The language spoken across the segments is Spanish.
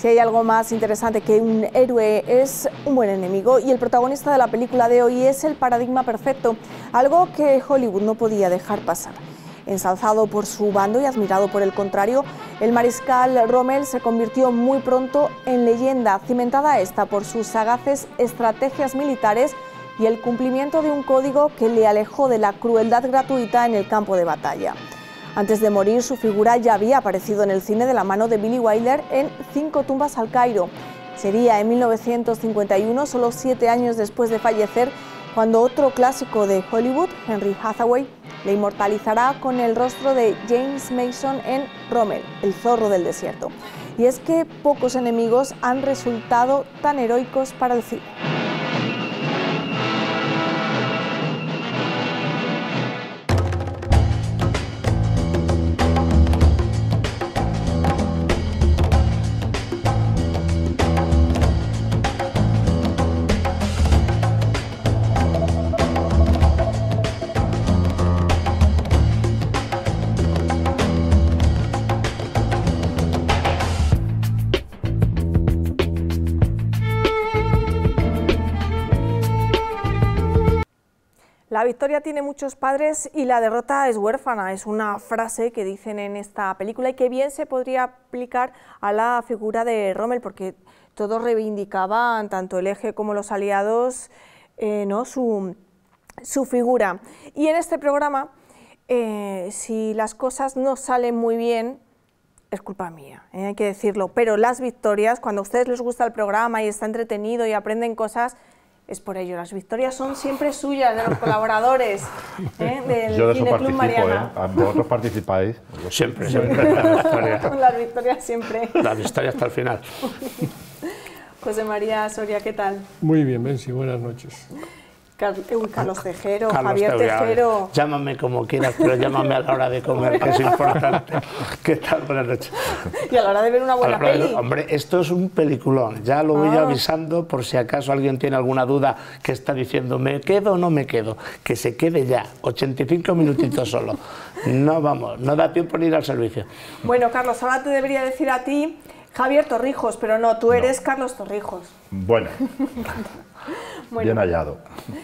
Si hay algo más interesante que un héroe es un buen enemigo, y el protagonista de la película de hoy es el paradigma perfecto, algo que Hollywood no podía dejar pasar. Ensalzado por su bando y admirado por el contrario, el mariscal Rommel se convirtió muy pronto en leyenda, cimentada esta por sus sagaces estrategias militares y el cumplimiento de un código que le alejó de la crueldad gratuita en el campo de batalla. Antes de morir, su figura ya había aparecido en el cine de la mano de Billy Wilder en 5 tumbas al Cairo. Sería en 1951, solo 7 años después de fallecer, cuando otro clásico de Hollywood, Henry Hathaway, le inmortalizará con el rostro de James Mason en Rommel, el zorro del desierto. Y es que pocos enemigos han resultado tan heroicos para el cine. La victoria tiene muchos padres y la derrota es huérfana, es una frase que dicen en esta película y que bien se podría aplicar a la figura de Rommel, porque todos reivindicaban, tanto el eje como los aliados, su figura. Y en este programa, si las cosas no salen muy bien, es culpa mía, hay que decirlo, pero las victorias, cuando a ustedes les gusta el programa y está entretenido y aprenden cosas, es por ello. Las victorias son siempre suyas, de los colaboradores del Yo de eso Cineclub participo, Mariana. Vosotros participáis. Siempre, siempre. Las victorias siempre. La victoria hasta el final. José María Soria, ¿qué tal? Muy bien, Bensi, buenas noches. Carlos Tejero, Carlos Javier Tejero. Llámame como quieras, pero llámame a la hora de comer, que es importante. ¿Qué tal? Buenas noches. Y a la hora de ver una buena peli. Hombre, esto es un peliculón. Ya lo voy avisando por si acaso alguien tiene alguna duda que está diciendo, ¿me quedo o no me quedo? Que se quede ya, 85 minutitos solo. No vamos, no da tiempo ni ir al servicio. Bueno, Carlos, ahora te debería decir a ti Javier Torrijos, pero no, tú eres Carlos Torrijos. Bueno. Bien hallado.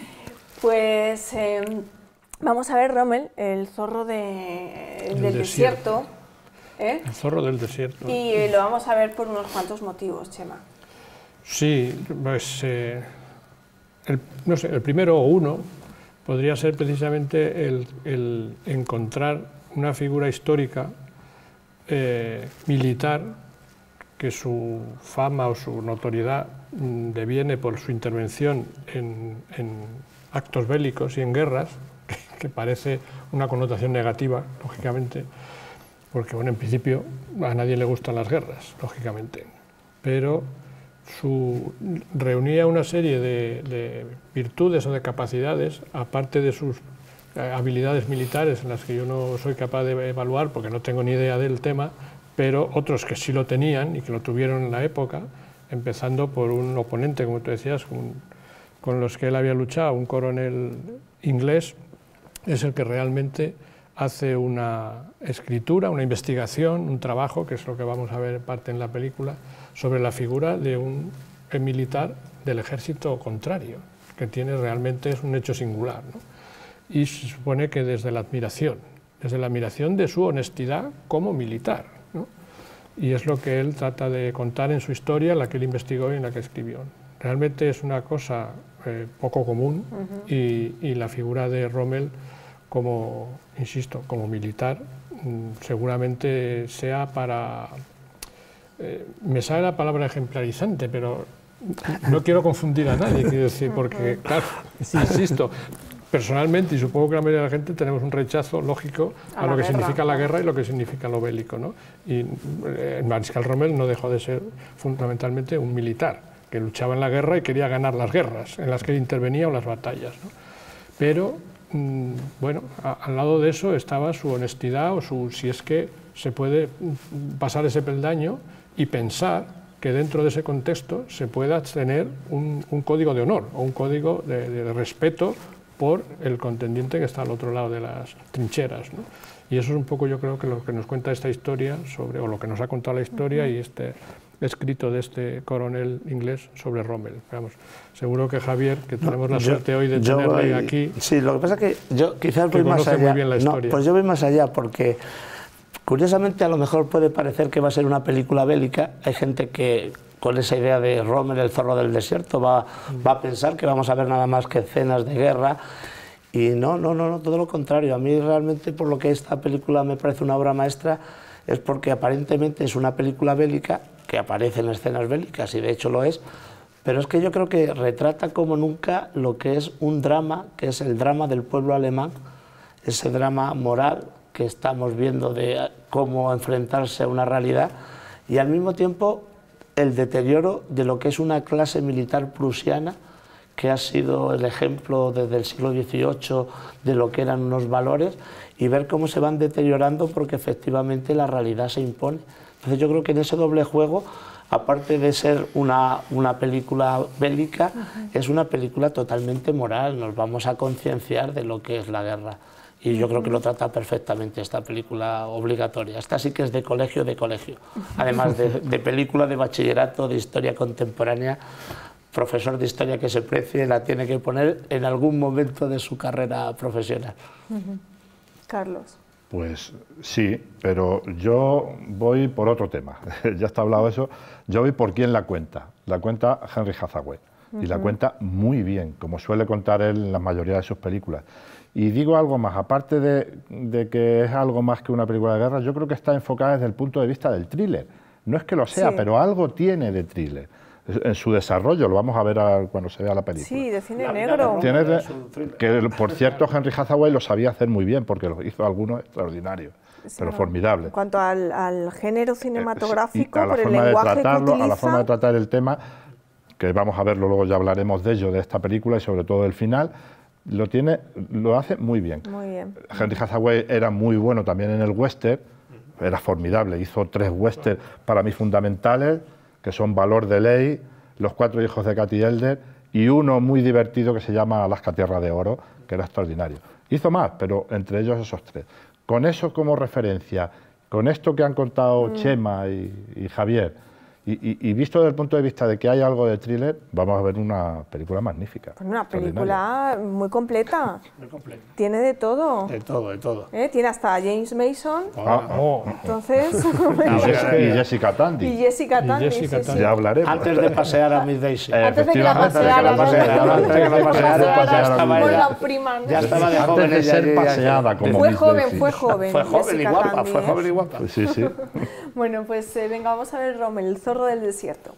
Pues vamos a ver Rommel, el zorro del desierto. El zorro del desierto. Y lo vamos a ver por unos cuantos motivos, Chema. Sí, pues no sé, el primero o uno podría ser precisamente el encontrar una figura histórica militar que su fama o su notoriedad deviene por su intervención en actos bélicos y en guerras, que parece una connotación negativa, lógicamente, porque bueno, en principio a nadie le gustan las guerras, lógicamente, pero reunía una serie de virtudes o de capacidades, aparte de sus habilidades militares, en las que yo no soy capaz de evaluar porque no tengo ni idea del tema, pero otros que sí lo tenían y que lo tuvieron en la época, empezando por un oponente, como tú decías, con los que él había luchado, un coronel inglés, es el que realmente hace una escritura, una investigación, un trabajo, que es lo que vamos a ver en parte en la película, sobre la figura de un militar del ejército contrario, que tiene realmente es un hecho singular, ¿no? Y se supone que desde la admiración de su honestidad como militar, ¿no? Y es lo que él trata de contar en su historia, la que él investigó y en la que escribió. Realmente es una cosa poco común y la figura de Rommel como, insisto, como militar, seguramente sea para... me sale la palabra ejemplarizante, pero no quiero confundir a nadie, quiero decir, porque, claro, insisto, personalmente, y supongo que la mayoría de la gente, tenemos un rechazo lógico a lo que significa la guerra y lo que significa lo bélico, ¿no? Y el mariscal Rommel no dejó de ser fundamentalmente un militar, que luchaba en la guerra y quería ganar las guerras en las que intervenía o las batallas, ¿no? Pero, bueno, al lado de eso estaba su honestidad o si es que se puede pasar ese peldaño y pensar que dentro de ese contexto se pueda tener un código de honor o un código de respeto por el contendiente que está al otro lado de las trincheras, ¿no? Y eso es un poco, yo creo, que lo que nos cuenta esta historia sobre, o lo que nos ha contado la historia y escrito de este coronel inglés sobre Rommel. Vamos, seguro que Javier, que tenemos la suerte hoy de tenerle aquí... Sí, lo que pasa es que yo quizás voy más allá. Muy bien la historia. No, pues yo voy más allá porque, curiosamente, a lo mejor puede parecer que va a ser una película bélica. Hay gente que, con esa idea de Rommel, el zorro del desierto, va a pensar que vamos a ver nada más que escenas de guerra. Y no, todo lo contrario. A mí realmente, por lo que esta película me parece una obra maestra, es porque aparentemente es una película bélica, que aparece en escenas bélicas, y de hecho lo es, pero es que yo creo que retrata como nunca lo que es un drama, que es el drama del pueblo alemán, ese drama moral que estamos viendo de cómo enfrentarse a una realidad, y al mismo tiempo el deterioro de lo que es una clase militar prusiana, que ha sido el ejemplo desde el siglo XVIII de lo que eran unos valores, y ver cómo se van deteriorando porque efectivamente la realidad se impone. Entonces yo creo que en ese doble juego, aparte de ser una película bélica, es una película totalmente moral. Nos vamos a concienciar de lo que es la guerra. Y yo creo que lo trata perfectamente esta película obligatoria. Esta sí que es de colegio, además de película de bachillerato, de historia contemporánea. Profesor de historia que se precie la tiene que poner en algún momento de su carrera profesional. Carlos. Pues sí, pero yo voy por otro tema. Ya está hablado eso. Yo voy por quién la cuenta. La cuenta Henry Hathaway. Y la cuenta muy bien, como suele contar él en la mayoría de sus películas. Y digo algo más, aparte de que es algo más que una película de guerra, yo creo que está enfocada desde el punto de vista del thriller. No es que lo sea, pero algo tiene de thriller. En su desarrollo, lo vamos a ver cuando se vea la película. Sí, de cine negro. Que, por cierto, Henry Hathaway lo sabía hacer muy bien, porque lo hizo algunos extraordinarios, pero formidables. En cuanto al género cinematográfico, a la por el forma lenguaje de tratarlo, que utiliza... a la forma de tratar el tema, que vamos a verlo luego, ya hablaremos de ello, de esta película y sobre todo del final, lo hace muy bien. Muy bien. Henry Hathaway era muy bueno también en el western, era formidable, hizo 3 westerns para mí fundamentales, que son Valor de Ley, Los 4 hijos de Katy Elder y uno muy divertido que se llama Alaska Tierra de Oro, que era extraordinario. Hizo más, pero entre ellos esos 3. Con eso como referencia, con esto que han contado Chema y Javier, y visto desde el punto de vista de que hay algo de thriller, vamos a ver una película magnífica. Una película muy completa. Muy completa. Tiene de todo. De todo. Tiene hasta a James Mason. Entonces... y Jessica Tandy. Y Jessica Tandy, sí. Ya hablaremos. Antes de pasear a Miss Daisy. Antes de que la paseara. Ya estaba de joven. Antes de ser paseada como Fue Miss joven, Daisy. fue joven. Fue joven y Jessica guapa, Tandy, fue joven y guapa. Sí. Bueno, pues venga, vamos a ver Rommel, el zorro del desierto.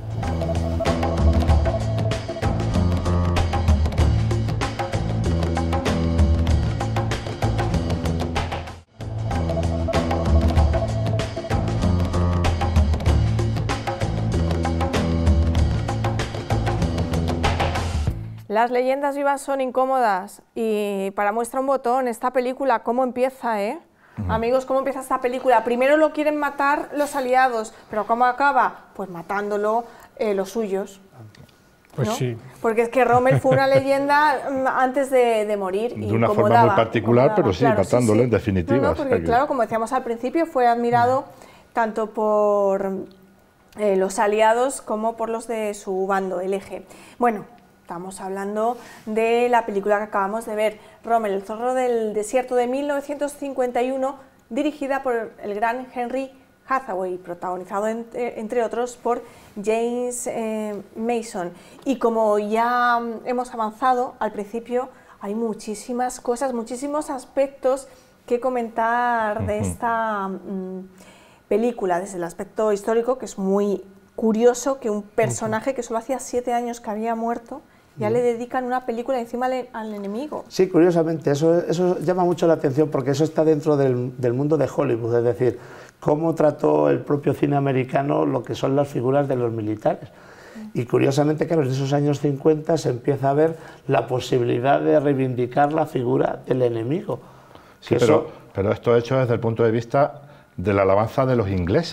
Las leyendas vivas son incómodas y para muestra un botón, esta película, ¿cómo empieza, Amigos, ¿cómo empieza esta película? Primero lo quieren matar los aliados, pero ¿cómo acaba? Pues matándolo los suyos. Pues ¿no? sí. Porque es que Rommel fue una leyenda antes de morir. De una forma muy particular, pero sí, claro, matándolo en definitiva. No, porque claro, como decíamos al principio, fue admirado tanto por los aliados como por los de su bando, el Eje. Bueno, estamos hablando de la película que acabamos de ver, Rommel, el zorro del desierto, de 1951, dirigida por el gran Henry Hathaway, protagonizado entre otros por James Mason. Y como ya hemos avanzado al principio, hay muchísimas cosas, muchísimos aspectos que comentar de esta película, desde el aspecto histórico, que es muy curioso que un personaje que solo hacía 7 años que había muerto, ya le dedican una película encima al enemigo. Sí, curiosamente, eso llama mucho la atención porque eso está dentro del mundo de Hollywood, es decir, cómo trató el propio cine americano lo que son las figuras de los militares. Y curiosamente, claro, en esos años 50 se empieza a ver la posibilidad de reivindicar la figura del enemigo. Sí, pero esto hecho desde el punto de vista de la alabanza de los ingleses,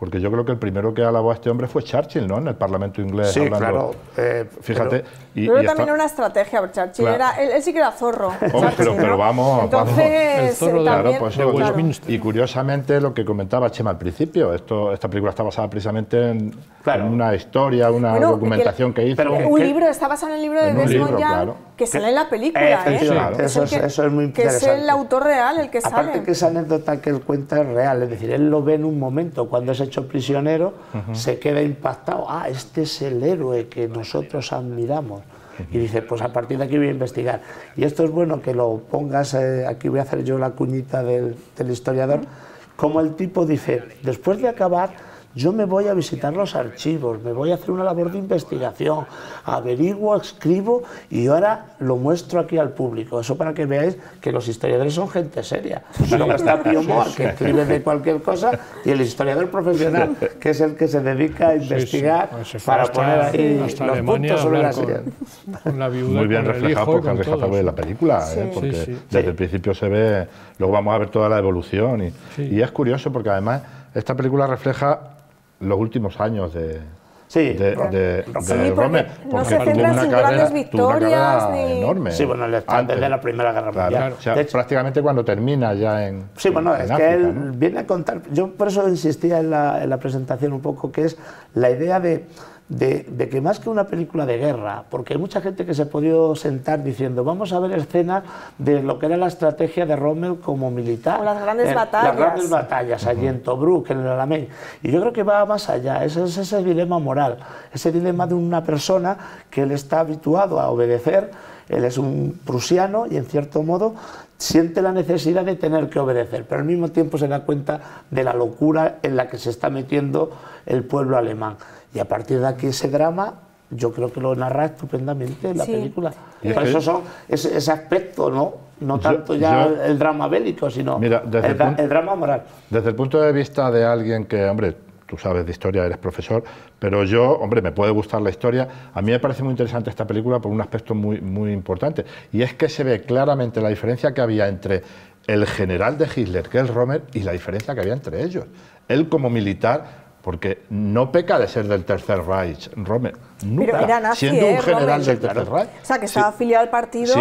porque yo creo que el primero que alabó a este hombre fue Churchill, ¿no? En el Parlamento inglés. Sí, hablando, claro. Fíjate. Pero también era una estrategia, Churchill. Claro. Él sí que era zorro. Hombre, pero vamos. Entonces, El zorro también, pues, de Westminster. Y curiosamente lo que comentaba Chema al principio, esta película está basada precisamente en una historia, una documentación que hizo. Un libro, está basado en el libro de Desmond Young, que sale en la película. Eso es muy interesante. Que es el autor real el que sale. Aparte que esa anécdota que él cuenta es real, es decir, él lo ve en un momento cuando es hecho prisionero, se queda impactado, este es el héroe que nosotros admiramos. Y dice, pues a partir de aquí voy a investigar. Y esto es bueno que lo pongas, aquí voy a hacer yo la cuñita del historiador, como el tipo dice, después de acabar, yo me voy a visitar los archivos, me voy a hacer una labor de investigación, averiguo, escribo y ahora lo muestro aquí al público. Eso para que veáis que los historiadores son gente seria. Luego está Pío Moa, que escribe de cualquier cosa, y el historiador profesional, que es el que se dedica a investigar para poner ahí los puntos sobre las sillas. Muy bien reflejado por Carles Hathaway en la película, porque desde el principio se ve, luego vamos a ver toda la evolución. Y es curioso porque además esta película refleja los últimos años de Rommel, porque tuvo una carrera enorme. Sí, bueno, antes de la Primera Guerra Mundial. Claro, o sea, de hecho, prácticamente cuando termina ya en Sí, bueno, en es África, que él ¿no? viene a contar, yo por eso insistía en la presentación un poco, que es la idea de que más que una película de guerra, porque hay mucha gente que se ha podido sentar diciendo vamos a ver escenas de lo que era la estrategia de Rommel como militar. O las grandes batallas. Las grandes batallas, allí en Tobruk, en el Alamein. Y yo creo que va más allá, es ese dilema moral, ese dilema de una persona que él está habituado a obedecer, él es un prusiano y en cierto modo siente la necesidad de tener que obedecer, pero al mismo tiempo se da cuenta de la locura en la que se está metiendo el pueblo alemán. Y a partir de aquí ese drama, yo creo que lo narra estupendamente en la película. Por eso son ese aspecto, no tanto el drama bélico, sino el drama moral. Desde el punto de vista de alguien que, hombre, tú sabes de historia, eres profesor, pero yo, hombre, me puede gustar la historia. A mí me parece muy interesante esta película por un aspecto muy importante, y es que se ve claramente la diferencia que había entre el general de Hitler, que es Rommel, y la diferencia que había entre ellos. Él como militar, porque no peca de ser del Tercer Reich, Rommel, nunca, pero era nazi, siendo un general Rommel, del Tercer Reich. O sea, que estaba afiliado al partido.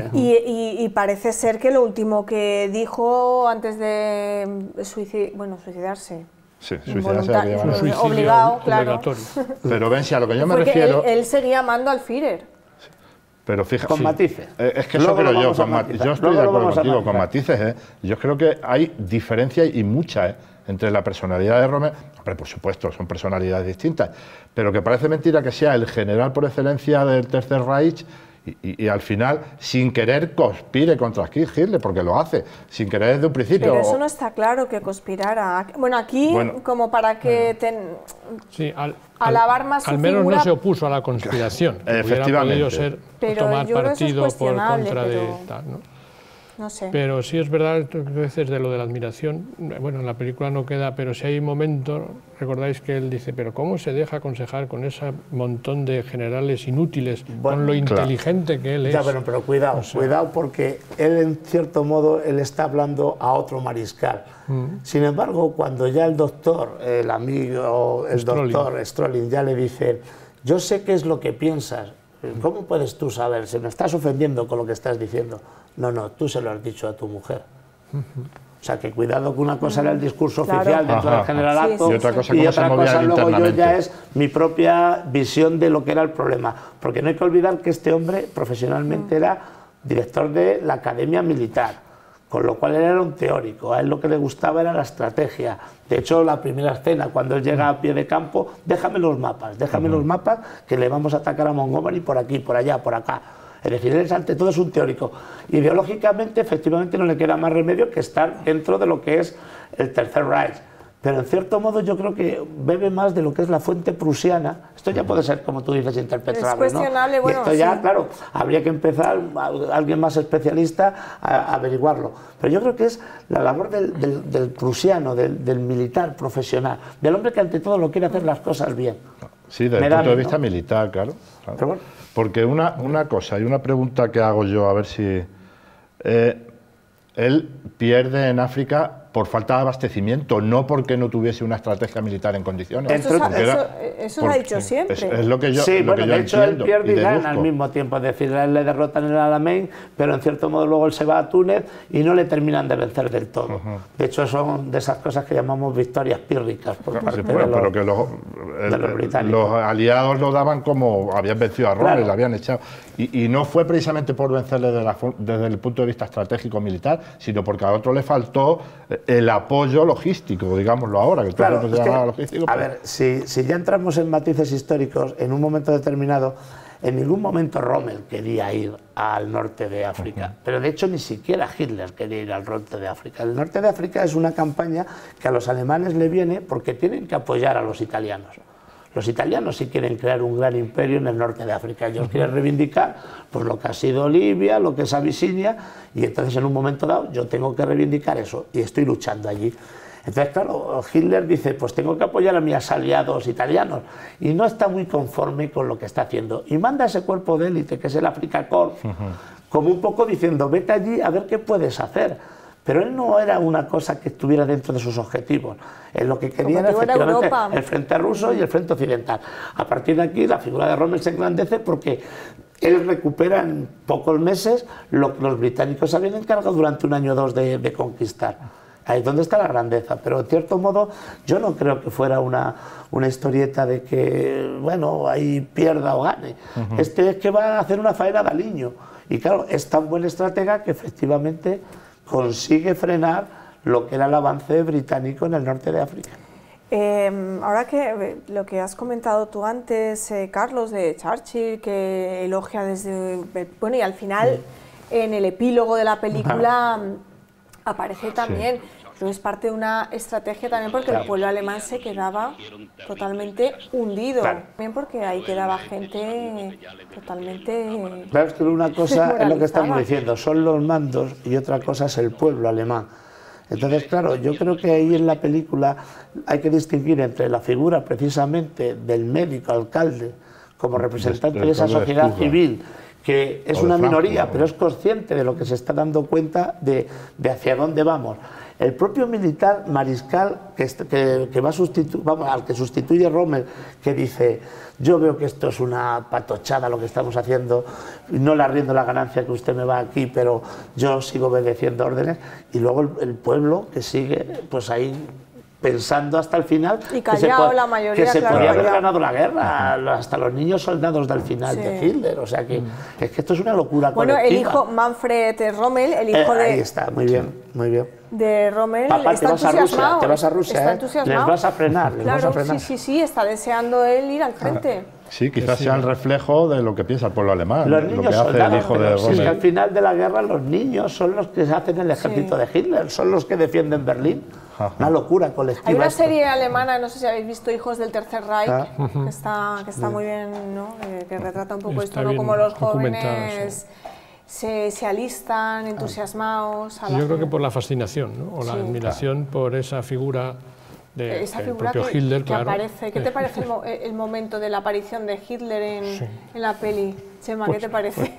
Y parece ser que lo último que dijo antes de suicidarse. Sí, suicidarse obligado, claro. Pero ven, si a lo que yo me refiero... Él seguía amando al Führer. Pero fíjate, con matices. Es que eso creo yo, yo estoy de acuerdo contigo, con matices. Yo creo que hay diferencia y mucha entre la personalidad de Rommel, hombre, por supuesto, son personalidades distintas, pero que parece mentira que sea el general por excelencia del Tercer Reich y al final, sin querer, conspire contra Hitler, porque lo hace, sin querer desde un principio. Pero eso no está claro que conspirara. Bueno, aquí, como para que... alabar más su figura. Al menos no se opuso a la conspiración. Efectivamente. Hubiera podido ser tomar partido por contra de tal, ¿no? No sé. Pero sí es verdad, a veces de lo de la admiración, bueno, en la película no queda, pero si hay momentos, recordáis que él dice, pero ¿cómo se deja aconsejar con ese montón de generales inútiles, con lo inteligente que él es? Ya, pero cuidado, cuidado, porque él en cierto modo, él está hablando a otro mariscal. Sin embargo, cuando ya el doctor, el amigo, el doctor Strolin ya le dice, yo sé qué es lo que piensas, ¿cómo puedes tú saber? Si me estás ofendiendo con lo que estás diciendo. No, tú se lo has dicho a tu mujer. O sea, que cuidado que una cosa era el discurso oficial dentro del generalato, y otra cosa, luego yo ya es mi propia visión de lo que era el problema. Porque no hay que olvidar que este hombre profesionalmente era director de la Academia Militar, con lo cual él era un teórico, a él lo que le gustaba era la estrategia. De hecho, la primera escena, cuando él llega a pie de campo, déjame los mapas, que le vamos a atacar a Montgomery por aquí, por allá, por acá. Es decir, él ante todo es un teórico. Ideológicamente, efectivamente, no le queda más remedio que estar dentro de lo que es el Tercer Reich. Pero en cierto modo yo creo que bebe más de lo que es la fuente prusiana. Esto ya puede ser, como tú dices, interpretable. Es cuestionable, ¿no? Y esto ya, claro, habría que empezar, alguien más especialista, a averiguarlo. Pero yo creo que es la labor del prusiano, del militar profesional, del hombre que ante todo lo quiere hacer las cosas bien. Sí, desde el punto de vista militar, claro. Pero bueno. Porque una cosa, y una pregunta que hago yo, a ver si... él pierde en África por falta de abastecimiento, no porque no tuviese una estrategia militar en condiciones. Eso lo ha dicho siempre. Es lo que yo Sí, bueno, de hecho él pierde y gana deduzco. al mismo tiempo. Es decir, él le derrotan en el Alamein, pero en cierto modo luego él se va a Túnez y no le terminan de vencer del todo. De hecho, son de esas cosas que llamamos victorias pírricas por parte de los, pero que los británicos. los aliados lo daban como habían vencido a Rommel, Claro. lo habían echado. Y no fue precisamente por vencerle desde el punto de vista estratégico militar, sino porque a otro le faltó el apoyo logístico, digámoslo ahora, que Claro, todo se llamaba logístico. a ver, si ya entramos en matices históricos, en un momento determinado, en ningún momento Rommel quería ir al norte de África, pero de hecho ni siquiera Hitler quería ir al norte de África. El norte de África es una campaña que a los alemanes le viene porque tienen que apoyar a los italianos. Los italianos sí quieren crear un gran imperio en el norte de África. Ellos quieren reivindicar pues, lo que ha sido Libia, lo que es Abisinia, y entonces en un momento dado yo tengo que reivindicar eso y estoy luchando allí. Entonces, claro, Hitler dice, pues tengo que apoyar a mis aliados italianos, y no está muy conforme con lo que está haciendo. Y manda ese cuerpo de élite, que es el Afrika Korps, como un poco diciendo, vete allí a ver qué puedes hacer. Pero él no era una cosa que estuviera dentro de sus objetivos. Él lo que quería era efectivamente el frente ruso y el frente occidental. A partir de aquí la figura de Rommel se engrandece porque él recupera en pocos meses lo que los británicos habían encargado durante un año o dos de conquistar. Ahí es donde está la grandeza, pero en cierto modo yo no creo que fuera una historieta de que, bueno, ahí pierda o gane. Este es que va a hacer una faena de aliño. Y claro, es tan buen estratega que efectivamente consigue frenar lo que era el avance británico en el norte de África. Ahora que lo que has comentado tú antes, Carlos, de Churchill, que elogia desde... Bueno, y al final, en el epílogo de la película, aparece también... Pero es parte de una estrategia también porque el pueblo alemán se quedaba totalmente hundido. También porque ahí quedaba gente totalmente... Claro, es que una cosa es lo que estamos diciendo, son los mandos, y otra cosa es el pueblo alemán. Entonces, claro, yo creo que ahí en la película hay que distinguir entre la figura precisamente del médico alcalde como representante de esa sociedad civil, que es una minoría, pero es consciente de lo que se está dando cuenta de hacia dónde vamos. El propio militar mariscal que va a sustituir, vamos, al que sustituye Rommel, que dice, yo veo que esto es una patochada lo que estamos haciendo, no le arriendo la ganancia que usted me va aquí, pero yo sigo obedeciendo órdenes, y luego el pueblo que sigue pues ahí pensando hasta el final y callado, la mayoría, que se claro, podía haber ganado la guerra, hasta los niños soldados del final de Hitler, o sea que es que esto es una locura colectiva. El hijo Manfred Rommel, el hijo de... Ahí está, muy bien, muy bien. De Rommel, papá, está entusiasmado. Te vas a Rusia, les vas a frenar, les vas a frenar. Sí, está deseando él ir al frente. Sí, quizás sea el reflejo de lo que piensa el pueblo alemán, los niños lo que hace el hijo de Rommel. Si es que al final de la guerra los niños son los que hacen el ejército de Hitler, son los que defienden Berlín. Una locura colectiva. Hay una serie alemana, no sé si habéis visto, Hijos del Tercer Reich, que está muy bien, ¿no? Que retrata un poco esto, ¿no? Como los jóvenes se alistan entusiasmados. Yo creo que por la fascinación, ¿no? O la admiración por esa figura del propio Hitler, claro. Aparece. ¿Qué te parece el momento de la aparición de Hitler en la peli? Chema, ¿qué te parece?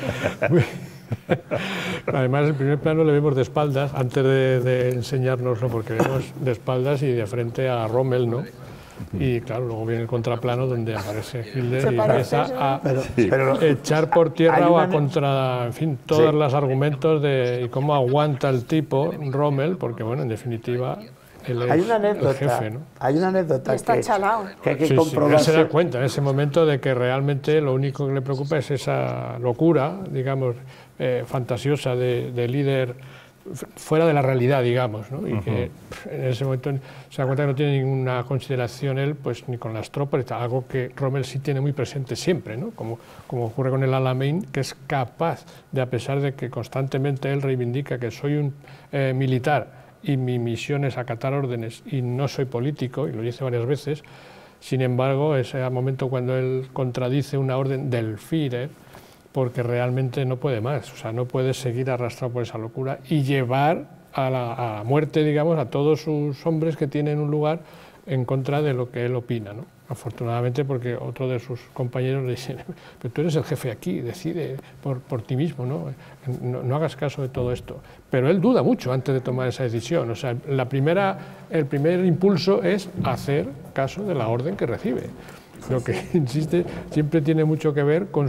Además, el primer plano le vemos de espaldas, antes de enseñárnoslo, porque vemos de espaldas y de frente a Rommel, ¿no? Y claro, luego viene el contraplano donde aparece Hitler y empieza a echar por tierra o a contra, en fin, todos los argumentos de cómo aguanta el tipo, Rommel, porque bueno, en definitiva... Hay una anécdota, el jefe, ¿no? Hay una anécdota que hay que comprobar. Se da cuenta en ese momento de que realmente lo único que le preocupa es esa locura, digamos, fantasiosa de líder fuera de la realidad, digamos, ¿no? Y que en ese momento se da cuenta que no tiene ninguna consideración él, pues ni con las tropas, algo que Rommel sí tiene muy presente siempre, ¿no? Como ocurre con el Alamein, que es capaz de, a pesar de que constantemente él reivindica que soy un militar, y mi misión es acatar órdenes y no soy político, y lo dice varias veces, sin embargo, ese momento cuando él contradice una orden del Führer, porque realmente no puede más, o sea, no puede seguir arrastrado por esa locura y llevar a la muerte, digamos, a todos sus hombres que tienen un lugar en contra de lo que él opina, ¿no? Afortunadamente, porque otro de sus compañeros le dice, pero tú eres el jefe aquí, decide por ti mismo, ¿no? No hagas caso de todo esto. Pero él duda mucho antes de tomar esa decisión. O sea, el primer impulso es hacer caso de la orden que recibe. Lo que insiste siempre tiene mucho que ver con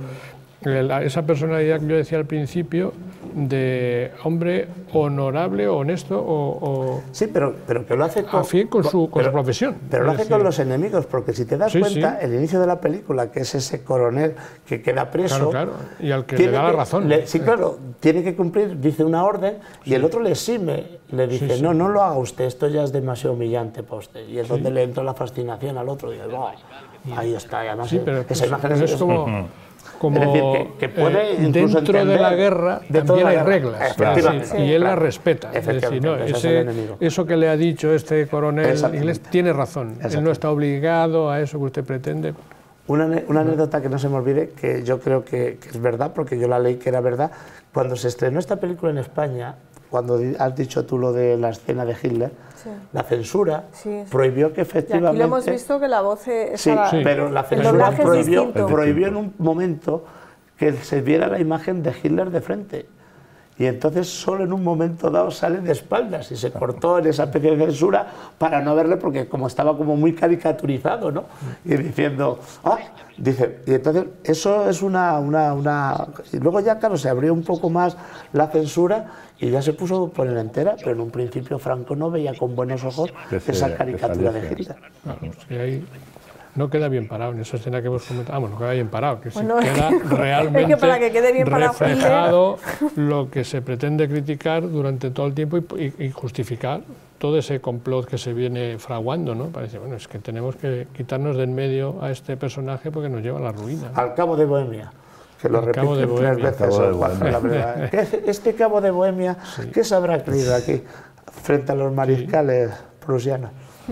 esa personalidad que yo decía al principio, de hombre honorable, honesto sí, pero que lo hace con su profesión. Pero lo hace con los enemigos, porque si te das cuenta, el inicio de la película, que es ese coronel que queda preso... Claro, y al que le da la razón. Sí, claro, tiene que cumplir, dice una orden, y el otro le exime, le dice, no lo haga usted, esto ya es demasiado humillante para usted. Y es donde le entra la fascinación al otro, y dice, ahí está, y además esa imagen es como... Es decir, que puede incluso dentro de la guerra también hay reglas, y él las respeta. Es decir, no, eso que le ha dicho este coronel inglés tiene razón, él no está obligado a eso que usted pretende. Una anécdota que no se me olvide, que yo creo que es verdad, porque yo la leí que era verdad, cuando se estrenó esta película en España, cuando has dicho tú lo de la escena de Hitler, la censura prohibió que efectivamente... Y aquí lo hemos visto que la voz estaba... Sí, pero la censura prohibió en un momento que se viera la imagen de Hitler de frente. Y entonces solo en un momento dado sale de espaldas y se cortó en esa especie de censura para no verle, porque como estaba como muy caricaturizado, ¿no? Y diciendo, dice, y entonces eso es una... Y luego ya, claro, se abrió un poco más la censura y ya se puso por en entera, pero en un principio Franco no veía con buenos ojos esa caricatura de Hitler. Claro, y ahí no queda bien parado en esa escena que hemos comentado, no queda bien parado, que bueno, queda realmente es que para que quede bien reflejado lo que se pretende criticar durante todo el tiempo y justificar todo ese complot que se viene fraguando, ¿no? Parece, bueno, es que tenemos que quitarnos de en medio a este personaje porque nos lleva a la ruina. Al Cabo de Bohemia, que lo repite 3 veces, la verdad. Este Cabo de Bohemia, ¿qué se habrá creído aquí frente a los mariscales prusianos?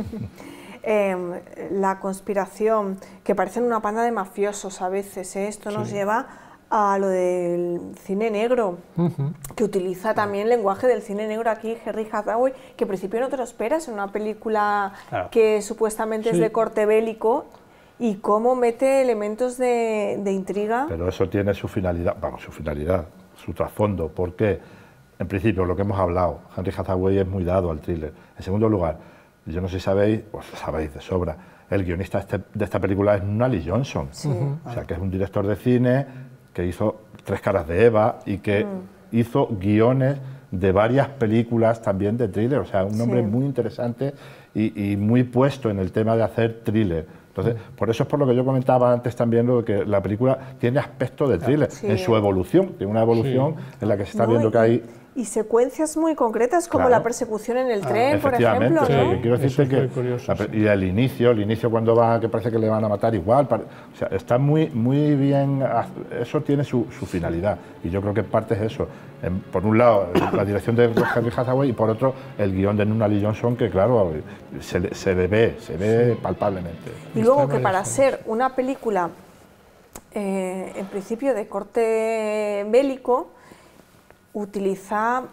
La conspiración, que parecen una panda de mafiosos a veces, esto nos lleva a lo del cine negro, que utiliza también lenguaje del cine negro aquí, Henry Hathaway, que al principio no te lo esperas en una película que supuestamente es de corte bélico, y cómo mete elementos de intriga. Pero eso tiene su finalidad, su trasfondo, porque en principio lo que hemos hablado, Henry Hathaway es muy dado al thriller. En segundo lugar, yo no sé si sabéis, pues sabéis de sobra, el guionista de esta película es Nunnally Johnson, o sea que es un director de cine que hizo 3 caras de Eva y que hizo guiones de varias películas también de thriller, o sea, un hombre muy interesante y muy puesto en el tema de hacer thriller. Entonces, por eso es por lo que yo comentaba antes también, lo de que la película tiene aspecto de thriller en su evolución, tiene una evolución en la que se está viendo que hay... Y secuencias muy concretas, como la perseguición en el tren, por ejemplo, ¿no? Que quiero decirte que curioso, y el inicio cuando va, que parece que le van a matar igual, o sea, está muy bien, eso tiene su finalidad, y yo creo que parte es eso. Por un lado, la dirección de Henry Hathaway, y por otro, el guión de Nunnally Johnson, que claro, se ve palpablemente. Y luego que para ser una película, en principio de corte bélico, utiliza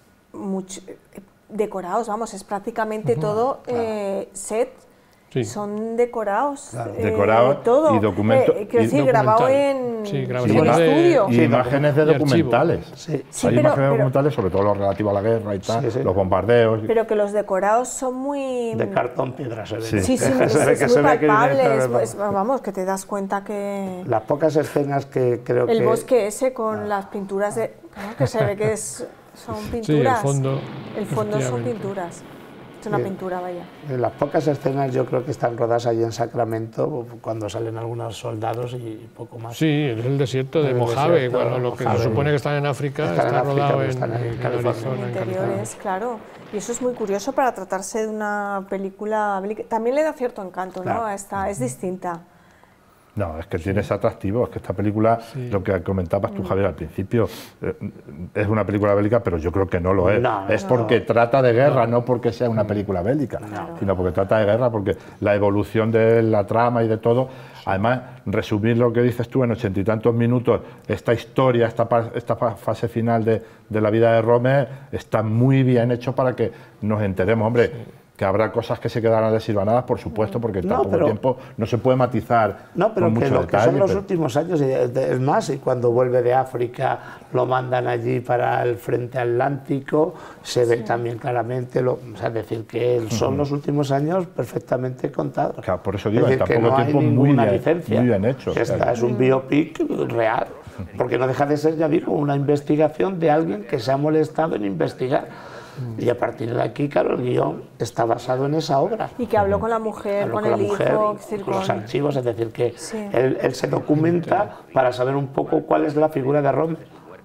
decorados, vamos, es prácticamente todo set, son decorados, todo. Y documentos. Quiero decir, grabado en estudio. Y imágenes de documentales. Hay imágenes documentales, sobre todo lo relativo a la guerra y tal, los bombardeos. Pero que los decorados son muy... De cartón piedra se ve. Sí, es muy palpable, vamos, que te das cuenta que... Las pocas escenas que creo que... El bosque ese con las pinturas de... que se ve que son pinturas. Sí, el fondo son pinturas. Es una pintura, vaya. En las pocas escenas yo creo que están rodadas allí en Sacramento, cuando salen algunos soldados y poco más. Sí, es el desierto de Mojave, lo que se supone que están en África, está rodado en Arizona, en California. Claro, y eso es muy curioso para tratarse de una película. También le da cierto encanto, ¿no? Es distinta. No, es que tiene ese atractivo, es que esta película, lo que comentabas tú, Javier, al principio, es una película bélica, pero yo creo que no lo es. Es porque trata de guerra, no porque sea una película bélica, sino porque trata de guerra, porque la evolución de la trama y de todo, además, resumir lo que dices tú en 80 y tantos minutos, esta historia, esta fase final de la vida de Rommel, está muy bien hecho para que nos enteremos. Hombre, Que habrá cosas que se quedarán desilvanadas, por supuesto, porque en tan poco tiempo no se puede matizar. No, pero con que mucho lo detalle, que son los últimos años, es más, y cuando vuelve de África lo mandan allí para el frente atlántico, se ve también claramente, o sea, es decir, que son los últimos años perfectamente contados. Claro, por eso digo, es en decir, tan poco tiempo muy bien hecho. Esta es un biopic real, porque no deja de ser, ya digo, una investigación de alguien que se ha molestado en investigar. Y a partir de aquí, claro, el guión está basado en esa obra. Y que habló con la mujer, con el hijo, con los archivos, es decir, que él se documenta para saber un poco cuál es la figura de Rommel.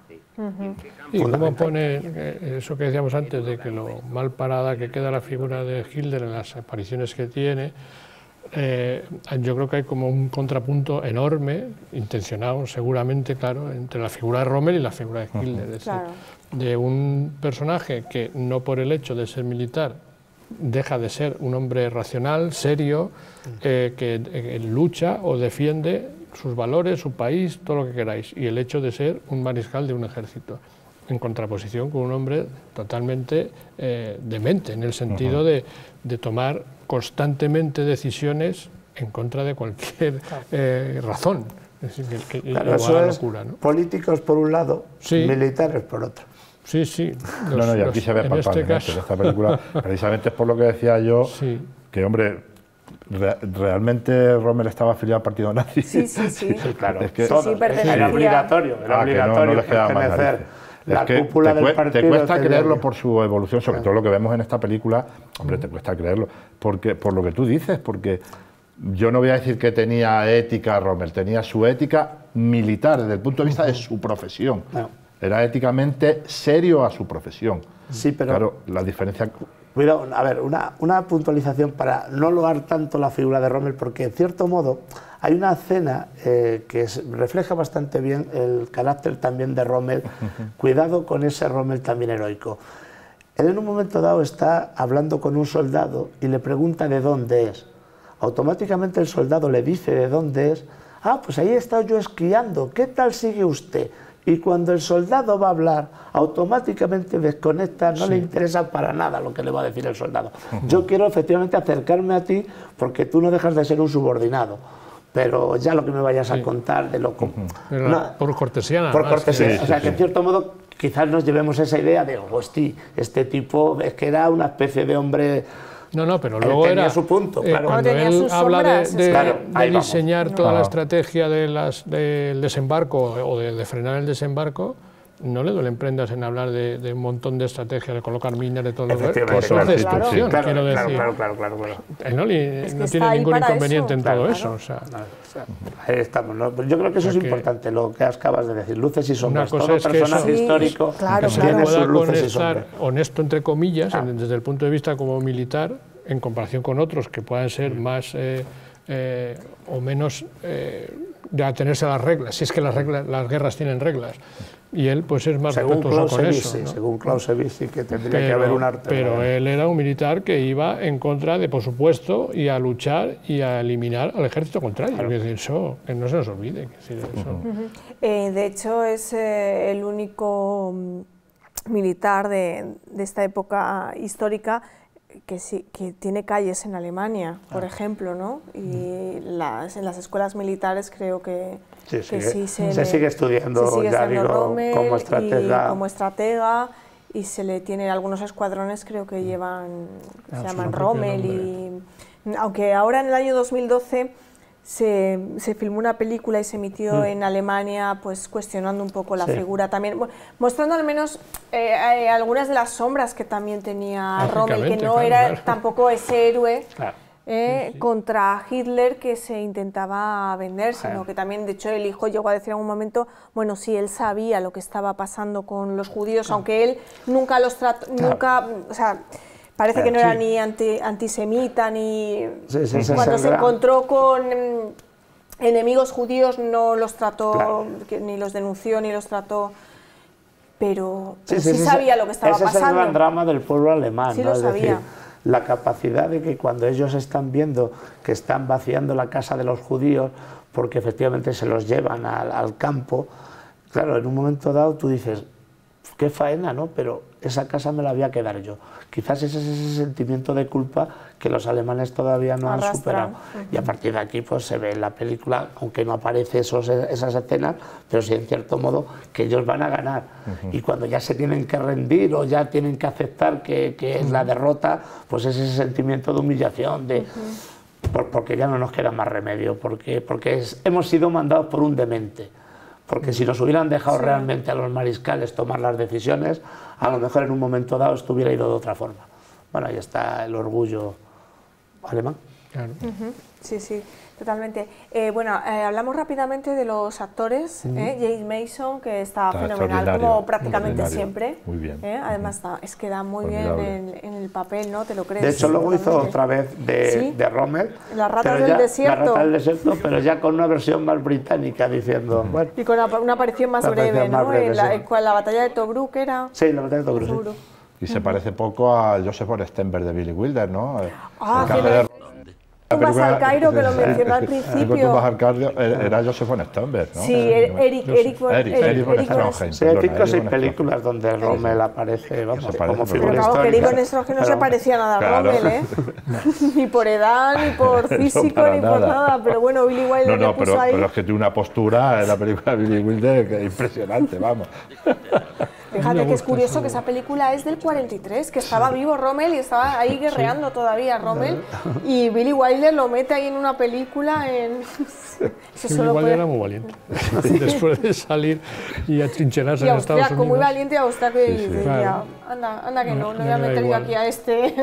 Y cómo pone eso que decíamos antes, de que lo mal parada que queda la figura de Hitler en las apariciones que tiene. Yo creo que hay como un contrapunto enorme, intencionado seguramente, claro, entre la figura de Rommel y la figura de Hitler. Es decir, de un personaje que no por el hecho de ser militar deja de ser un hombre racional, serio, que lucha o defiende sus valores, su país, todo lo que queráis, y el hecho de ser un mariscal de un ejército, en contraposición con un hombre totalmente demente, en el sentido de tomar constantemente decisiones en contra de cualquier razón. Es decir, que claro, eso es locura, ¿no? Políticos por un lado, militares por otro. Sí, sí. Y aquí se ve palpablemente en esta película, precisamente es por lo que decía yo, que hombre, realmente Rommel estaba afiliado al partido nazi. Sí, claro. Es que, era obligatorio, no les quedaba más pertenecer. Es que te cuesta creerlo por su evolución, sobre todo lo que vemos en esta película, hombre, te cuesta creerlo, porque, por lo que tú dices, porque yo no voy a decir que tenía ética Rommel, tenía su ética militar desde el punto de vista de su profesión. Era éticamente serio a su profesión. Sí, pero... Claro, la diferencia... Cuidado, a ver, una puntualización para no loar tanto la figura de Rommel, porque en cierto modo hay una escena que refleja bastante bien el carácter también de Rommel. Cuidado con ese Rommel también heroico. Él en un momento dado está hablando con un soldado y le pregunta de dónde es. Automáticamente el soldado le dice de dónde es. Ah, pues ahí he estado yo esquiando, ¿qué tal sigue usted? Y cuando el soldado va a hablar, automáticamente desconecta, no le interesa para nada lo que le va a decir el soldado. Yo quiero efectivamente acercarme a ti porque tú no dejas de ser un subordinado, pero ya lo que me vayas a contar de lo... por cortesía. Por cortesía, o sea que en cierto modo quizás nos llevemos esa idea de, hostia, este tipo es que era una especie de hombre... No, pero luego tenía era su punto, claro. Cuando él habla de diseñar toda la estrategia del desembarco o de frenar el desembarco, no le duelen prendas en hablar de un montón de estrategias, de colocar minas, de todo lo que es destrucción, quiero decir. Claro. Él no tiene ningún inconveniente en todo eso. O sea, ahí estamos, ¿no? Yo creo que eso es importante, lo que acabas de decir, luces y sombras. Una cosa todo es que personaje histórico tiene sus luces y sombras. Honesto, entre comillas, desde el punto de vista como militar, en comparación con otros que puedan ser más o menos de atenerse a las reglas, si es que las guerras tienen reglas. Y él pues es más respetuoso con eso, ¿no? Según Clausewitz, que tendría que haber un arte. Pero él era un militar que iba en contra de, por supuesto, y a luchar y a eliminar al ejército contrario. Claro. Es decir, eso, que no se nos olvide. De hecho, es el único militar de esta época histórica que tiene calles en Alemania, por ejemplo, ¿no? Y en las escuelas militares creo que se sigue estudiando, ya digo, Rommel como estratega, y se le tiene algunos escuadrones, creo que se llaman Rommel, y aunque ahora en el año 2012 se filmó una película y se emitió en Alemania, pues cuestionando un poco la figura también, mostrando al menos algunas de las sombras que también tenía Rommel, que no era tampoco ese héroe contra Hitler que se intentaba vender, sino que también, de hecho, el hijo llegó a decir en algún momento, bueno, sí, él sabía lo que estaba pasando con los judíos, aunque él nunca los trató, o sea, parece que no era ni antisemita, ni... Cuando se encontró con enemigos judíos no los trató, ni los denunció, ni los trató, pero sí sabía lo que estaba pasando. Ese es el gran drama del pueblo alemán, sí, ¿no? lo sabía. Es decir, la capacidad de que cuando ellos están viendo que están vaciando la casa de los judíos, porque efectivamente se los llevan al campo, claro, en un momento dado tú dices, qué faena, ¿no? Pero esa casa me la voy a quedar yo. Quizás ese es ese sentimiento de culpa que los alemanes todavía no han superado. Y a partir de aquí pues se ve en la película, aunque no aparece esas escenas, pero sí en cierto modo que ellos van a ganar. Y cuando ya se tienen que rendir o ya tienen que aceptar que es la derrota, pues es ese sentimiento de humillación, porque ya no nos queda más remedio, porque hemos sido mandados por un demente. Porque si nos hubieran dejado realmente a los mariscales tomar las decisiones, a lo mejor en un momento dado esto hubiera ido de otra forma. Bueno, ahí está el orgullo alemán. Claro. Sí, sí, totalmente. Hablamos rápidamente de los actores. James Mason, que está fenomenal, como prácticamente siempre. Muy bien. Además, es que da muy bien en el papel, ¿no? Te lo crees. De hecho, luego hizo otra vez de Rommel. Las ratas del desierto. La rata del desierto, pero ya con una versión más británica, diciendo... Bueno, y con una aparición más breve, ¿no? En la batalla de Tobruk era... Sí, la batalla de Tobruk, sí. Y se parece poco a Joseph von Sternberg de Billy Wilder, ¿no? Tú vas al Cairo, que lo mencionó al principio. Tú vas al Cairo, era Joseph von Sternberg, ¿no? Sí, Eric von Sternberg. Sí, hay 5 o 6 películas donde Rommel aparece, vamos, como figura histórica. Claro, que Eric von Sternberg no se parecía nada a Rommel, ¿eh? Ni por edad, ni por físico, ni por nada. Pero bueno, Billy Wilder le puso ahí... pero es que tiene una postura en la película de Billy Wilder que es impresionante, vamos. Fíjate que es curioso que esa película es del 43, que estaba vivo Rommel y estaba ahí guerreando todavía Rommel, y Billy Wilder lo mete ahí en una película en... Billy Wilder era muy valiente, después de salir y atrincherarse en Estados Unidos. Muy valiente a usted que decía, anda que no voy a meter yo aquí a este,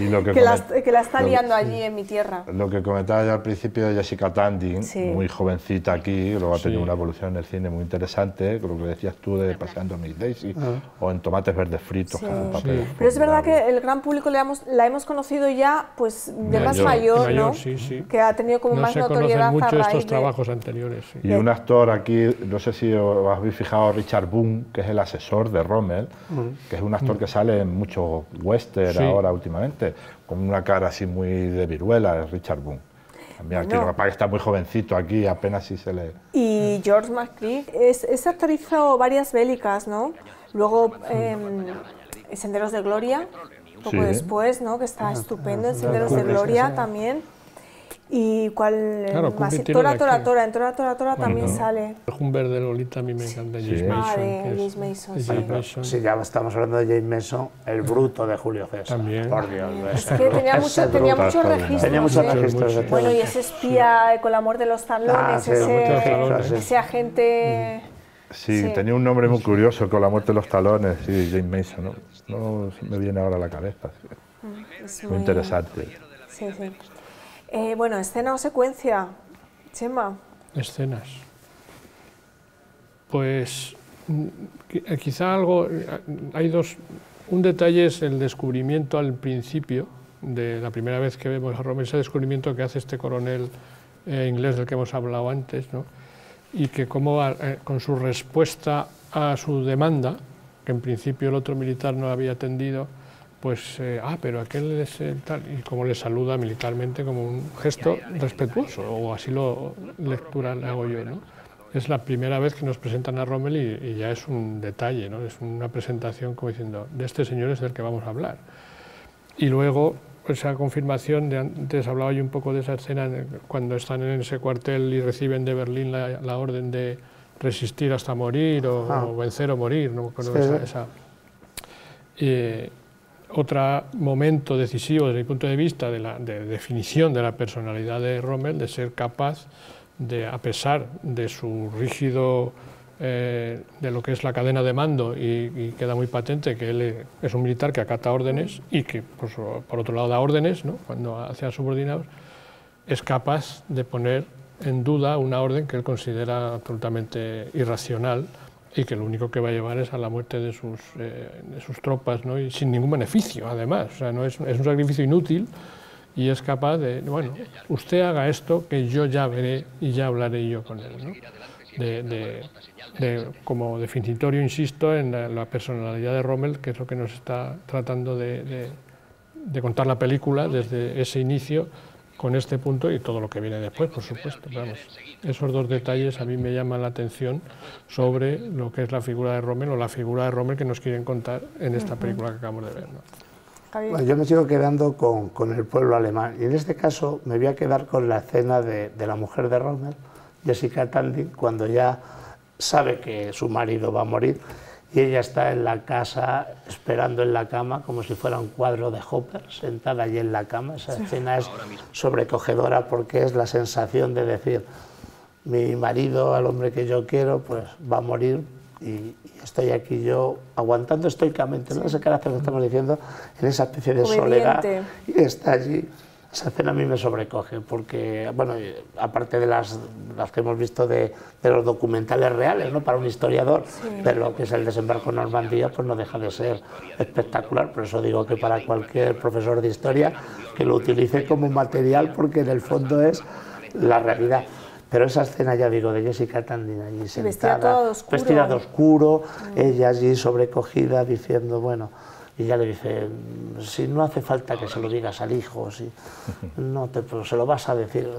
que la está liando allí en mi tierra. Lo que comentaba yo al principio de Jessica Tandy, muy jovencita aquí, luego ha tenido una evolución en el cine muy interesante, con lo que decías tú de Paseando a Miss Daisy, o en Tomates Verdes Fritos. Pero es verdad que el gran público la hemos conocido ya pues de más mayor, ¿no? Que ha tenido como más notoriedad mucho a raíz estos trabajos anteriores. Y un actor aquí, no sé si os habéis fijado, Richard Boone, que es el asesor de Rommel, que es un actor que sale en muchos western ahora últimamente, con una cara así muy de viruela, es Richard Boone. Mira, aquí papá que está muy jovencito aquí, apenas si se le... Y George McCreary es actorizó varias bélicas, ¿no? Luego Senderos de Gloria, poco después, ¿no? Que está estupendo en Senderos de Gloria también. ¿Y cuál más? Tora también sale. El Humber de Lolita a mí me encanta, James Mason. Sí, ya estamos hablando de James Mason, el bruto de Julio César. También. Por Dios, es que tenía muchos registros. Tenía muchos registros. Bueno, y ese espía con la muerte de los talones, ese agente... Sí, tenía un nombre muy curioso, con la muerte de los talones, sí, James Mason, no me viene ahora a la cabeza. Muy interesante. Sí. Bueno, escena o secuencia, Chema. Escenas. Pues quizá un detalle es el descubrimiento al principio, de la primera vez que vemos a Rommel, ese descubrimiento que hace este coronel inglés del que hemos hablado antes, ¿no? Y que como con su respuesta a su demanda, que en principio el otro militar no había atendido, pues, pero aquel es tal, y como le saluda militarmente como un gesto respetuoso, o así lo lectura le hago yo, ¿no? Es la primera vez que nos presentan a Rommel y ya es un detalle, ¿no? Es una presentación como diciendo, de este señor es del que vamos a hablar. Y luego, esa confirmación, antes hablaba yo un poco de esa escena, cuando están en ese cuartel y reciben de Berlín la orden de resistir hasta morir, o vencer o morir, ¿no? Otro momento decisivo desde mi punto de vista de definición de la personalidad de Rommel, de ser capaz de, a pesar de su rígido, de lo que es la cadena de mando, y queda muy patente que él es un militar que acata órdenes y que pues, por otro lado da órdenes, ¿no? Cuando hace a subordinados, es capaz de poner en duda una orden que él considera absolutamente irracional, y que lo único que va a llevar es a la muerte de sus tropas, ¿no? Y sin ningún beneficio, además. O sea, no es un sacrificio inútil, y es capaz de, bueno, usted haga esto que yo ya veré y ya hablaré yo con él, ¿no? Como definitorio, insisto, en la personalidad de Rommel, que es lo que nos está tratando de contar la película desde ese inicio con este punto y todo lo que viene después, por supuesto. Vamos, esos dos detalles a mí me llaman la atención sobre lo que es la figura de Rommel o la figura de Rommel que nos quieren contar en esta película que acabamos de ver, ¿no? Bueno, yo me sigo quedando con el pueblo alemán y en este caso me voy a quedar con la escena de la mujer de Rommel, Jessica Tandy, cuando ya sabe que su marido va a morir y ella está en la casa esperando en la cama como si fuera un cuadro de Hopper, sentada allí en la cama. Esa escena es sobrecogedora porque es la sensación de decir, mi marido, al hombre que yo quiero, pues va a morir y estoy aquí yo aguantando estoicamente, ¿no? Ese carácter que estamos diciendo, en esa especie de soledad, y está allí. Esa escena a mí me sobrecoge, porque, bueno, aparte de las que hemos visto de los documentales reales, ¿no? Para un historiador, pero lo que es el desembarco en Normandía, pues no deja de ser espectacular. Por eso digo que para cualquier profesor de historia, que lo utilice como material, porque en el fondo es la realidad. Pero esa escena, ya digo, de Jessica Tandy allí sentada, vestida de oscuro, ella allí sobrecogida, diciendo, bueno... Y ya le dice, si no hace falta que se lo digas al hijo, si no pues se lo vas a decir.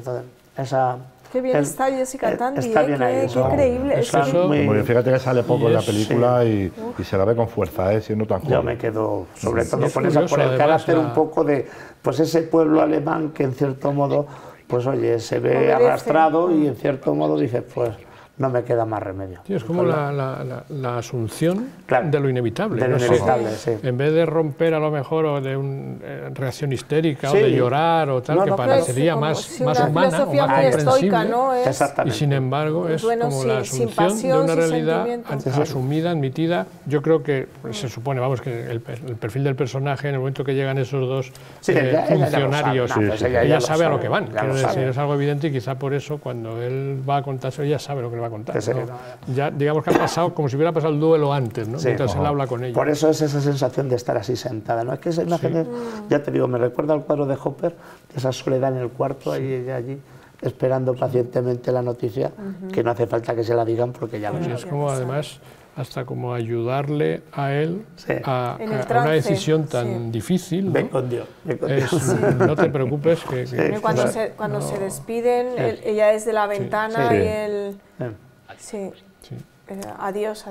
Qué bien está Jessica Tandy, está bien ahí, qué increíble. Fíjate que sale poco en la película y se la ve con fuerza, siendo tan joven. Yo me quedo, sobre todo por el carácter un poco de pues ese pueblo alemán que en cierto modo, pues oye, se ve arrastrado y en cierto modo dice, pues... no me queda más remedio. Sí, es como la asunción de lo inevitable. De lo inevitable, sí. En vez de romper a lo mejor o de una reacción histérica o de llorar o tal, que parecería más humana o más comprensible. ¿no? Y sin embargo es como la asunción de una realidad asumida, admitida. Yo creo que se supone, vamos, que el perfil del personaje en el momento que llegan esos dos funcionarios ella sabe a lo que van. Quiero decir, es algo evidente y quizá por eso cuando él va a contarse ella sabe lo que le va a contar. ¿No? Ya digamos que ha pasado como si hubiera pasado el duelo antes, ¿no? Mientras él habla con ella. Por eso es esa sensación de estar así sentada, ¿no? Es que esa imagen, ya te digo, me recuerda al cuadro de Hopper, esa soledad en el cuarto, ahí ella allí esperando pacientemente la noticia, que no hace falta que se la digan porque ya lo sabe. Es como además hasta como ayudarle a él a una decisión tan difícil, ¿no? Ven con Dios. No te preocupes cuando se despiden, ella es de la ventana y él... Adiós.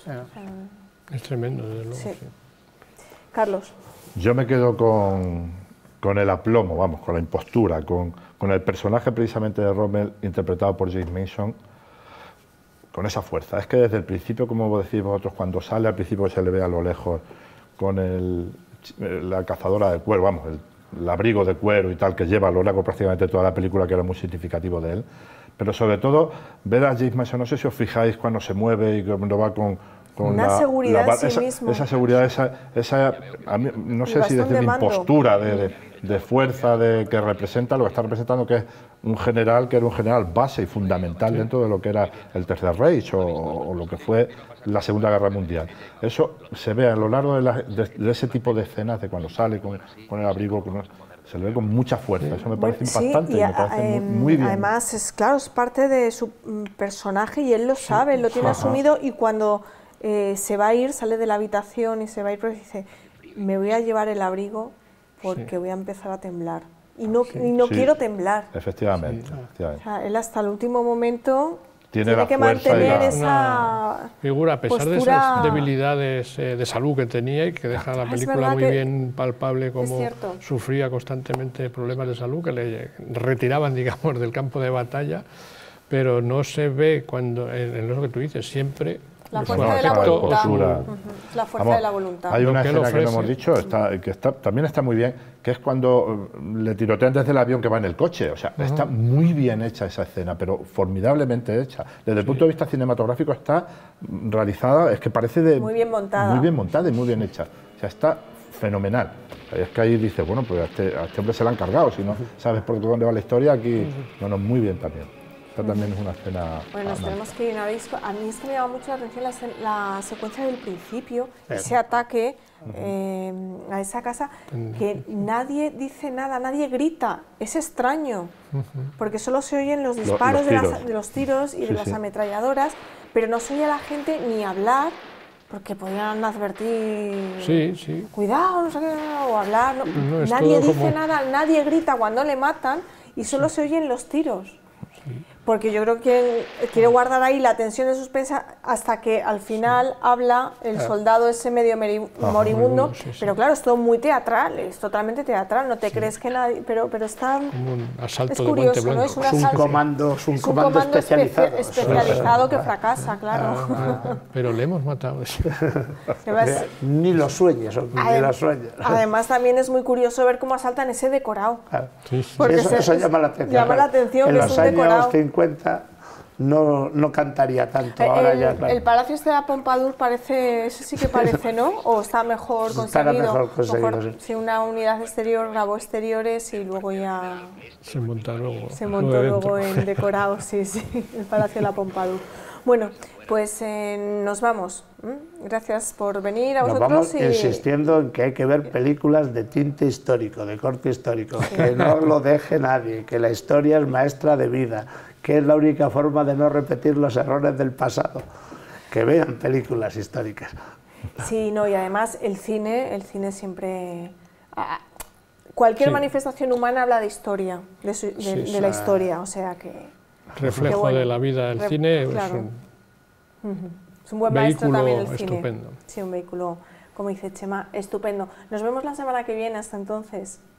Es tremendo, desde luego. Carlos. Yo me quedo con el aplomo, vamos, con la impostura, con el personaje precisamente de Rommel interpretado por James Mason, con esa fuerza. Es que desde el principio, como decís vosotros, cuando sale al principio se le ve a lo lejos con la cazadora de cuero, vamos, el abrigo de cuero y tal que lleva a lo largo prácticamente toda la película, que era muy significativo de él. Pero sobre todo, ver a James Mason, no sé si os fijáis cuando se mueve y cuando va con una seguridad en sí mismo. Esa seguridad, a mí, no sé si decir de impostura, de fuerza, que representa lo que está representando, que es un general, que era un general base y fundamental dentro de lo que era el Tercer Reich o lo que fue la Segunda Guerra Mundial. Eso se ve a lo largo de ese tipo de escenas, de cuando sale con el abrigo, se le ve con mucha fuerza. Eso me parece impactante y me parece muy bien. Además, es parte de su personaje y él lo sabe, él lo tiene asumido, y cuando se va a ir, sale de la habitación y se va a ir, pero dice, me voy a llevar el abrigo porque voy a empezar a temblar. Y no quiero temblar. Efectivamente. O sea, él hasta el último momento tiene que mantener esa figura, a pesar de esas debilidades de salud que tenía y que deja la película muy bien palpable cómo sufría constantemente problemas de salud que le retiraban, digamos, del campo de batalla, pero no se ve cuando, en lo que tú dices, siempre... La fuerza de la voluntad. La fuerza de la voluntad. Hay una escena que no hemos dicho, que también está muy bien, que es cuando le tirotean desde el avión que va en el coche. O sea, está muy bien hecha esa escena, pero formidablemente hecha. Desde el punto de vista cinematográfico está realizada, es que parece muy bien montada. Muy bien montada y muy bien hecha. O sea, está fenomenal. Es que ahí dice, bueno, pues a este hombre se la han cargado, si no sabes por dónde va la historia, aquí, bueno, muy bien también. Esta también es una escena... Bueno, nos tenemos que ir a una disco. A mí es que me llama mucho la atención la secuencia del principio, ese ataque a esa casa, que nadie dice nada, nadie grita. Es extraño, porque solo se oyen los disparos de los tiros y de las ametralladoras, pero no se oye a la gente ni hablar, porque podrían advertir, cuidado, no sé qué, o hablar. Nadie dice nada, nadie grita cuando le matan. y solo se oyen los tiros. Porque yo creo que quiere guardar ahí la tensión de suspensa hasta que al final habla el soldado ese medio moribundo, pero claro, es todo muy teatral, es totalmente teatral, no te crees que nadie, pero está... Como un asalto es de curioso, guante blanco. ¿no? Es un comando especializado. especializado que fracasa, claro. Pero le hemos matado. Además, Ni lo sueñes, ni lo sueñes. además también es muy curioso ver cómo asaltan ese decorado. Claro. Sí, sí. Porque Eso llama la atención. llama la atención, en que los es un años decorado. 50 no cantaría tanto. Ahora ya, claro. El Palacio este de la Pompadour parece, ese sí que parece, ¿no? ¿O está mejor conseguido? Estará mejor conseguido, sí. Si una unidad exterior grabó exteriores y luego ya Se monta luego. se montó luego en decorado, sí, el Palacio de la Pompadour. Bueno, pues nos vamos. Gracias por venir a Nos vosotros. vamos insistiendo en que hay que ver películas de tinte histórico, de corte histórico, que no lo deje nadie, que la historia es maestra de vida, que es la única forma de no repetir los errores del pasado. Que vean películas históricas. Sí, no, y además el cine siempre... Cualquier manifestación humana habla de historia, de la historia, o sea que... Reflejo bueno. de la vida del cine, claro. es Es un buen vehículo maestro también el cine. estupendo. Sí, un vehículo, como dice Chema, estupendo. Nos vemos la semana que viene, hasta entonces.